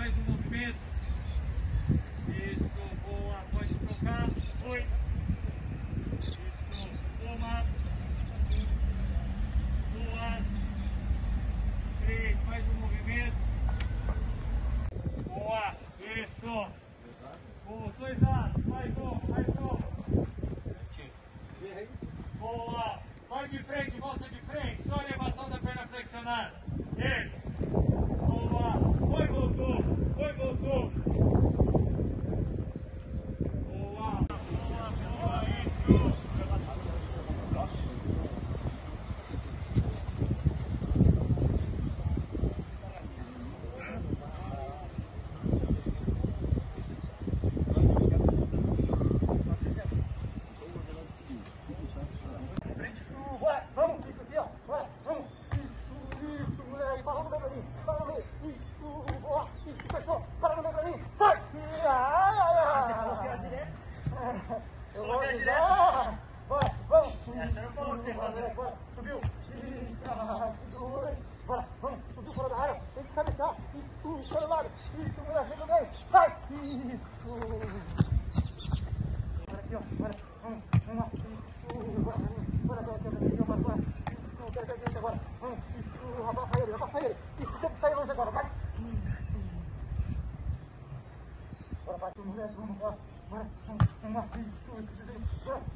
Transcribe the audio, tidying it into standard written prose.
mais um movimento. Isso, boa, pode trocar. Foi. Isso, uma, duas, três, mais um movimento. Boa, isso. Boa, dois lados, mais um, mais um. Boa, vai de frente, volta de frente, só elevação da perna flexionada. Isso. Boa, foi, voltou, foi, voltou. Boa, boa, boa, isso. Subiu. Bora, vamos, subiu fora da área. Tem que cabecear. Isso, para o lado. Isso, moleque, no meio. Sai. Isso. Bora aqui, ó. Bora. Vamos lá. Isso. Bora, bora, bora. Isso, agora. Vamos. Isso, abafa ele. Isso, sempre sai longe agora. Vai. Bora, vai. Moleque, vamos lá. Bora, vamos lá. Isso. Bora.